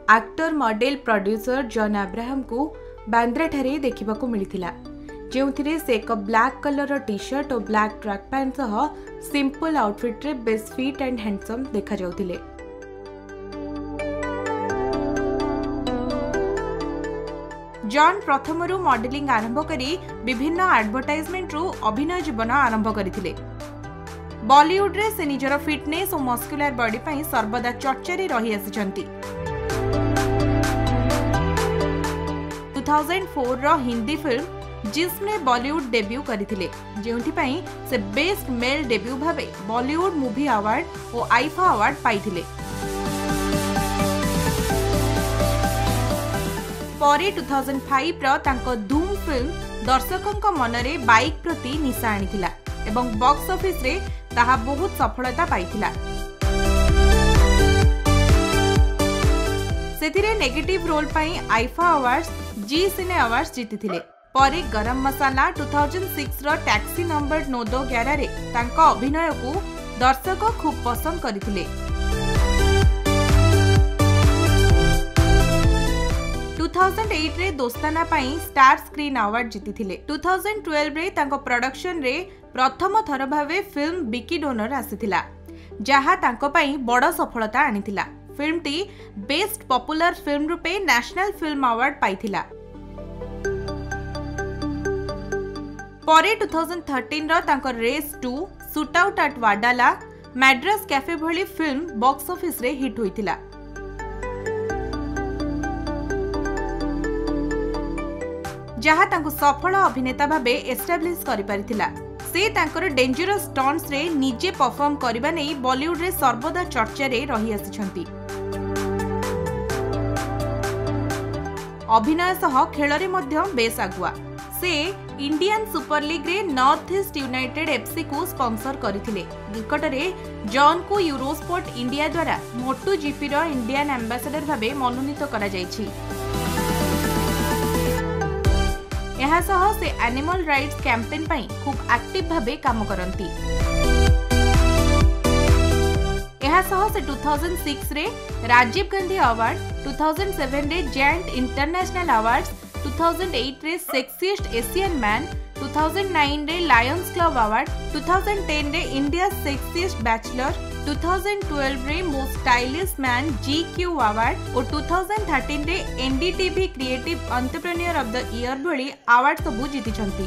Actor model producer John Abraham को बांद्रा ठारे देखा मिलता, जो से एक ब्लैक कलर टी शर्ट और ब्लैक ट्रैक पैंट सह सिंपल आउटफिट रे बेस्ट फिट एंड हैंडसम देखा जाउथिले। जॉन प्रथमरु मॉडलिंग आरंभ करी विभिन्न एडवर्टाइजमेंट रु अभिनय जीवन आरंभ करथिले। बॉलीवुड रे से निजर फिटनेस और मस्कुलर बॉडी पई सर्वदा चर्चारे रही आसिछंती। 2004 रो हिंदी फिल्म जिसमें बॉलीवुड डेब्यू करथिले, जेउथि पई से बेस्ट मेल डेब्यू भाबे बॉलीवुड मूवी अवार्ड और आईफा अवार्ड पाइथिले। परे 2005 रो तांको धूम फिल्म दर्शकों मनरे बाइक प्रति निशा आनिथिला एवं बॉक्स ऑफिस रे ताहा बहुत सफलता पाइथिला। सेथिरे नेगेटिव रोल पई IIFA awards, Zee cine awards जीतिथिले। परे गरम मसाला 2006 रो टैक्सी नंबर 911 रे तांको अभिनय को दर्शक खूब पसंद करथिले। 2008 रे दोस्ताना पई स्टार स्क्रीन अवार्ड जीतिथिले। 2012 रे तांको प्रोडक्शन रे प्रथम थर भावे फिल्म बिकी डोनर आसीथिला, जहा तांको पई बड़ सफलता आनिथिला। फिल्म टी बेस्ट पॉपुलर फिल्म रूपे नेशनल फिल्म अवार्ड पाइथिला। परे 2013 रो तांको race 2, shoot out at Wadala, Madras cafe भली फिल्म बॉक्स ऑफिस रे हिट होइथिला। जहा तांको सफल अभिनेता भाबे एस्टाब्लिश करि परिथिला। से तांकर डेंजरस स्टंट्स रे निजे परफॉर्म करबा नै बॉलीवुड रे सर्वदा चर्चा रे रही आसिछंती। अभिनय सह खेल रे मध्य बेस आगुआ। से इंडियन सुपर लीग रे नॉर्थ ईस्ट यूनाइटेड एफसी को स्पॉन्सर करथिले। निकट रे जॉन को यूरोस्पोर्ट इंडिया द्वारा मोटो जीपी रो इंडियन एम्बेसडर भाबे मनोनीत करा जायछि। यह सह से एनिमल राइट्स कैंपेन पई खूब एक्टिव भाबे काम करंती। यह सह से 2006 रे राजीव गांधी अवार्ड, 2007 रे जायंट इंटरनेशनल अवार्ड्स, 2008 रे सेक्सिएस्ट एशियन मैन, 2009 रे लायंस क्लब अवार्ड, 2010 रे इंडिया सेक्सिएस्ट बैचलर, 2012 रे most stylish man GQ award और 2013 रे NDTV creative entrepreneur of the year भली अवार्ड सबु जीतिछंती।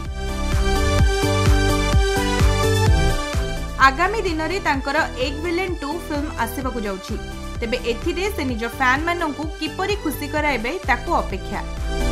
आगामी दिन रे तांकर एक विलेन 2 फिल्म आसीबाकू जाउछि। तेबे एथिरे से निज फैन माननकू किपरि खुशी कराइबे ताकू अपेक्षा।